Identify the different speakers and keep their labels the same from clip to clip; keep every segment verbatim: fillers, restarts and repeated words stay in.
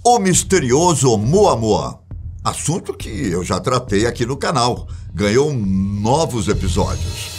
Speaker 1: o misterioso Oumuamua. Assunto que eu já tratei aqui no canal. Ganhou novos episódios.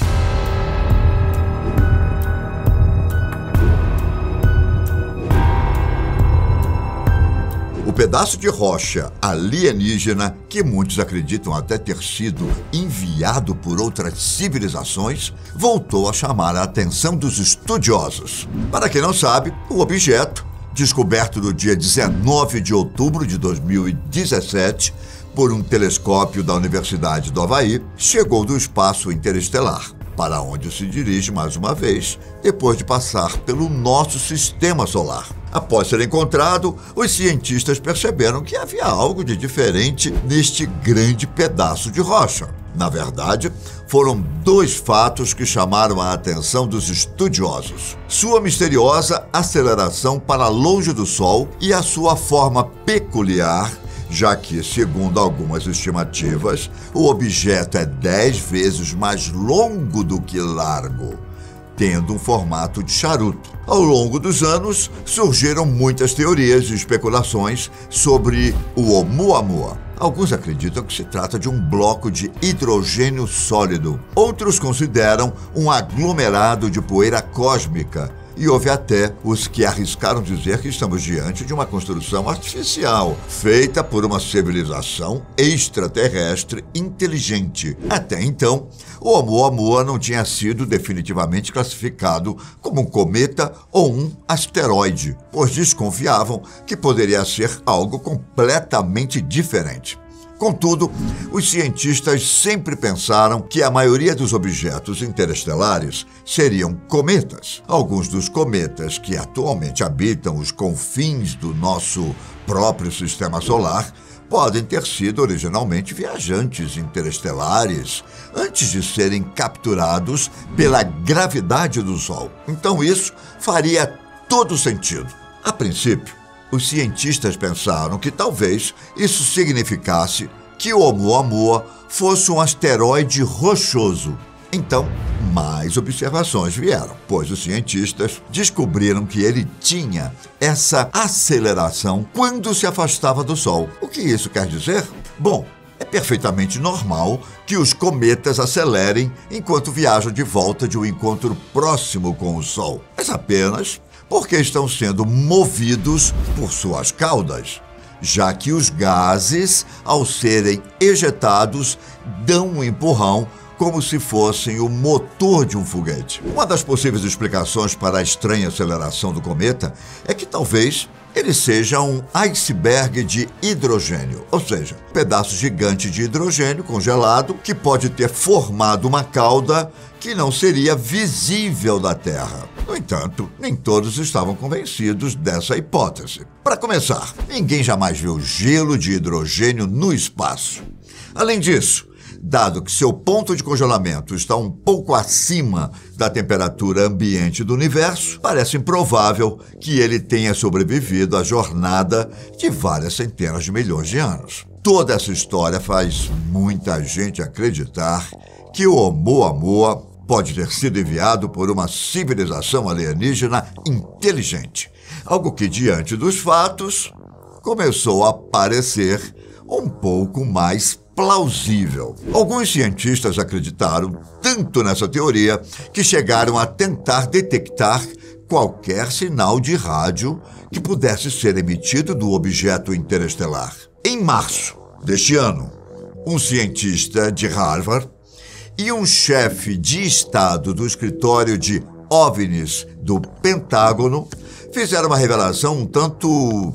Speaker 1: O pedaço de rocha alienígena, que muitos acreditam até ter sido enviado por outras civilizações, voltou a chamar a atenção dos estudiosos. Para quem não sabe, o objeto, descoberto no dia dezenove de outubro de dois mil e dezessete por um telescópio da Universidade do Havaí, chegou do espaço interestelar, para onde se dirige mais uma vez, depois de passar pelo nosso sistema solar. Após ser encontrado, os cientistas perceberam que havia algo de diferente neste grande pedaço de rocha. Na verdade, foram dois fatos que chamaram a atenção dos estudiosos: sua misteriosa aceleração para longe do Sol e a sua forma peculiar, já que, segundo algumas estimativas, o objeto é dez vezes mais longo do que largo, tendo um formato de charuto. Ao longo dos anos, surgiram muitas teorias e especulações sobre o Oumuamua. Alguns acreditam que se trata de um bloco de hidrogênio sólido. Outros consideram um aglomerado de poeira cósmica. E houve até os que arriscaram dizer que estamos diante de uma construção artificial, feita por uma civilização extraterrestre inteligente. Até então, o Oumuamua não tinha sido definitivamente classificado como um cometa ou um asteroide, pois desconfiavam que poderia ser algo completamente diferente. Contudo, os cientistas sempre pensaram que a maioria dos objetos interestelares seriam cometas. Alguns dos cometas que atualmente habitam os confins do nosso próprio sistema solar podem ter sido originalmente viajantes interestelares antes de serem capturados pela gravidade do Sol. Então isso faria todo sentido. A princípio, os cientistas pensaram que talvez isso significasse que o Oumuamua fosse um asteroide rochoso. Então, mais observações vieram, pois os cientistas descobriram que ele tinha essa aceleração quando se afastava do Sol. O que isso quer dizer? Bom, é perfeitamente normal que os cometas acelerem enquanto viajam de volta de um encontro próximo com o Sol, mas apenas porque estão sendo movidos por suas caudas, já que os gases, ao serem ejetados, dão um empurrão como se fossem o motor de um foguete. Uma das possíveis explicações para a estranha aceleração do cometa é que talvez ele seja um iceberg de hidrogênio, ou seja, um pedaço gigante de hidrogênio congelado que pode ter formado uma cauda que não seria visível da Terra. No entanto, nem todos estavam convencidos dessa hipótese. Para começar, ninguém jamais viu gelo de hidrogênio no espaço. Além disso, dado que seu ponto de congelamento está um pouco acima da temperatura ambiente do universo, parece improvável que ele tenha sobrevivido à jornada de várias centenas de milhões de anos. Toda essa história faz muita gente acreditar que o Oumuamua pode ter sido enviado por uma civilização alienígena inteligente, algo que, diante dos fatos, começou a parecer um pouco mais plausível. Alguns cientistas acreditaram tanto nessa teoria que chegaram a tentar detectar qualquer sinal de rádio que pudesse ser emitido do objeto interestelar. Em março deste ano, um cientista de Harvard e um chefe de Estado do escritório de OVNIs do Pentágono fizeram uma revelação um tanto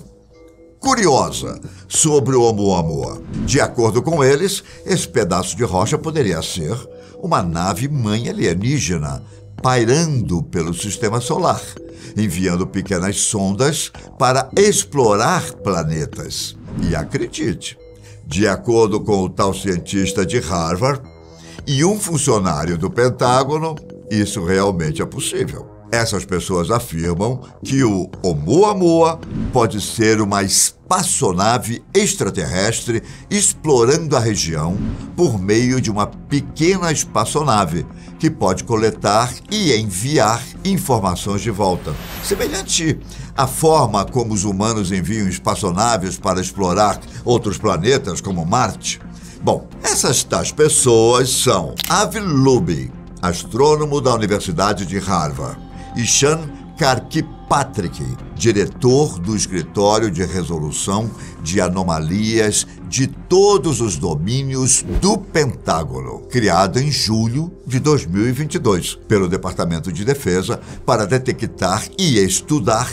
Speaker 1: curiosa sobre o Oumuamua. De acordo com eles, esse pedaço de rocha poderia ser uma nave-mãe alienígena pairando pelo sistema solar, enviando pequenas sondas para explorar planetas. E acredite, de acordo com o tal cientista de Harvard e um funcionário do Pentágono, isso realmente é possível. Essas pessoas afirmam que o Oumuamua pode ser uma espaçonave extraterrestre explorando a região por meio de uma pequena espaçonave que pode coletar e enviar informações de volta. Semelhante à forma como os humanos enviam espaçonaves para explorar outros planetas, como Marte. Bom, essas tais pessoas são Avi Loeb, astrônomo da Universidade de Harvard, e Sean Kirkpatrick, diretor do Escritório de Resolução de Anomalias de Todos os Domínios do Pentágono, criado em julho de dois mil e vinte e dois pelo Departamento de Defesa para detectar e estudar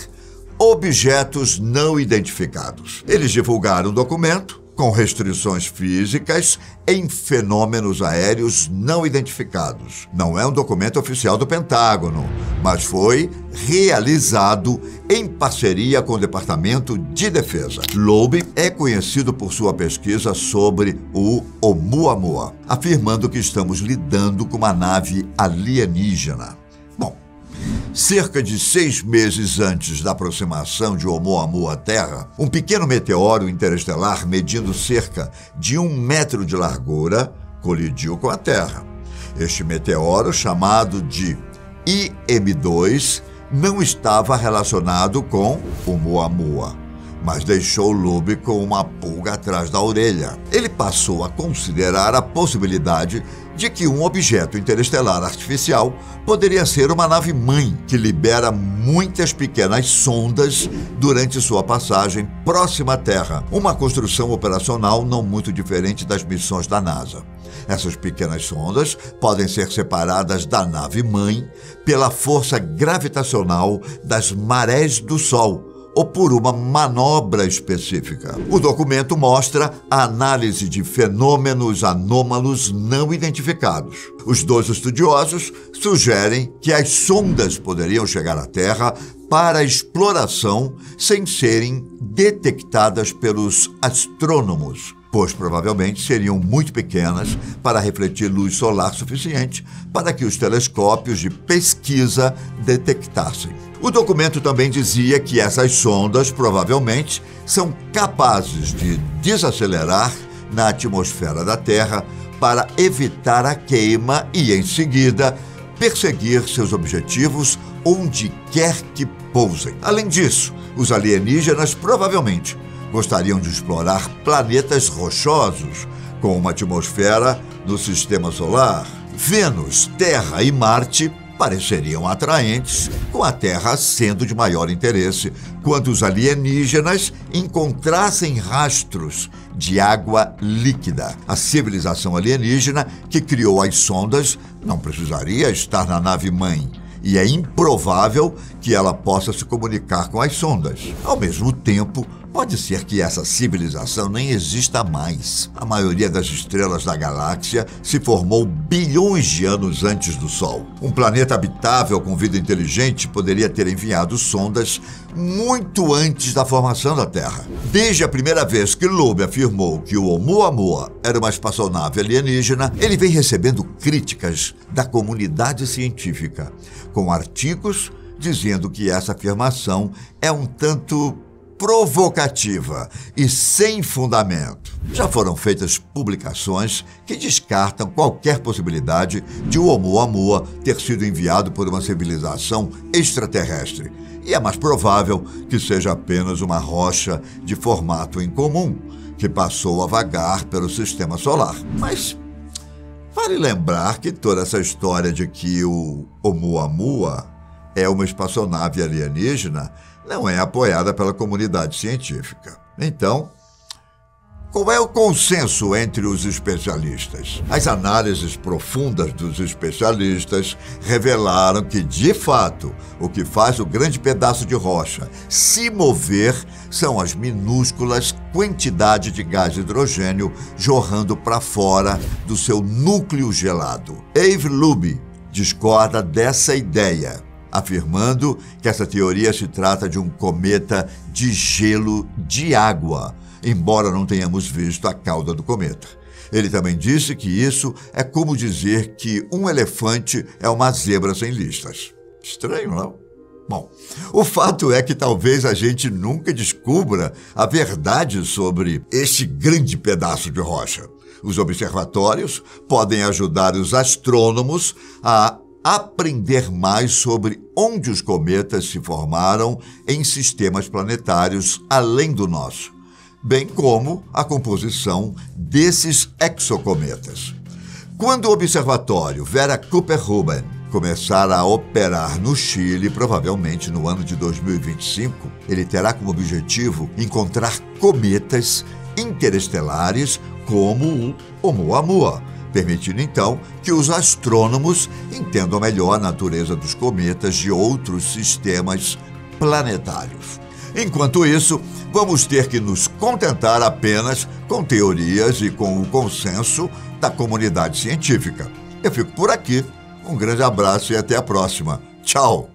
Speaker 1: objetos não identificados. Eles divulgaram um documento com restrições físicas em fenômenos aéreos não identificados. Não é um documento oficial do Pentágono, mas foi realizado em parceria com o Departamento de Defesa. Loeb é conhecido por sua pesquisa sobre o Oumuamua, afirmando que estamos lidando com uma nave alienígena. Bom, cerca de seis meses antes da aproximação de Oumuamua à Terra, um pequeno meteoro interestelar medindo cerca de um metro de largura colidiu com a Terra. Este meteoro, chamado de I M dois, não estava relacionado com Oumuamua, mas deixou Loeb com uma pulga atrás da orelha. Ele passou a considerar a possibilidade de que um objeto interestelar artificial poderia ser uma nave-mãe que libera muitas pequenas sondas durante sua passagem próxima à Terra, uma construção operacional não muito diferente das missões da NASA. Essas pequenas sondas podem ser separadas da nave-mãe pela força gravitacional das marés do Sol, ou por uma manobra específica. O documento mostra a análise de fenômenos anômalos não identificados. Os dois estudiosos sugerem que as sondas poderiam chegar à Terra para exploração sem serem detectadas pelos astrônomos, pois provavelmente seriam muito pequenas para refletir luz solar suficiente para que os telescópios de pesquisa detectassem. O documento também dizia que essas sondas provavelmente são capazes de desacelerar na atmosfera da Terra para evitar a queima e, em seguida, perseguir seus objetivos onde quer que pousem. Além disso, os alienígenas provavelmente gostariam de explorar planetas rochosos com uma atmosfera no sistema solar. Vênus, Terra e Marte pareceriam atraentes, com a Terra sendo de maior interesse quando os alienígenas encontrassem rastros de água líquida. A civilização alienígena que criou as sondas não precisaria estar na nave-mãe, e é improvável que ela possa se comunicar com as sondas. Ao mesmo tempo, pode ser que essa civilização nem exista mais. A maioria das estrelas da galáxia se formou bilhões de anos antes do Sol. Um planeta habitável com vida inteligente poderia ter enviado sondas muito antes da formação da Terra. Desde a primeira vez que Loeb afirmou que o Oumuamua era uma espaçonave alienígena, ele vem recebendo críticas da comunidade científica, com artigos dizendo que essa afirmação é um tanto provocativa e sem fundamento. Já foram feitas publicações que descartam qualquer possibilidade de o Oumuamua ter sido enviado por uma civilização extraterrestre, e é mais provável que seja apenas uma rocha de formato incomum que passou a vagar pelo sistema solar. Mas vale lembrar que toda essa história de que o Oumuamua é uma espaçonave alienígena não é apoiada pela comunidade científica. Então, qual é o consenso entre os especialistas? As análises profundas dos especialistas revelaram que, de fato, o que faz o grande pedaço de rocha se mover são as minúsculas quantidades de gás hidrogênio jorrando para fora do seu núcleo gelado. Avi Loeb discorda dessa ideia, afirmando que essa teoria se trata de um cometa de gelo de água, embora não tenhamos visto a cauda do cometa. Ele também disse que isso é como dizer que um elefante é uma zebra sem listas. Estranho, não? Bom, o fato é que talvez a gente nunca descubra a verdade sobre este grande pedaço de rocha. Os observatórios podem ajudar os astrônomos a aprender mais sobre onde os cometas se formaram em sistemas planetários além do nosso, bem como a composição desses exocometas. Quando o observatório Vera Cooper-Ruben começar a operar no Chile, provavelmente no ano de dois mil e vinte e cinco, ele terá como objetivo encontrar cometas interestelares como o Oumuamua, permitindo então que os astrônomos entendam melhor a natureza dos cometas de outros sistemas planetários. Enquanto isso, vamos ter que nos contentar apenas com teorias e com o consenso da comunidade científica. Eu fico por aqui. Um grande abraço e até a próxima. Tchau!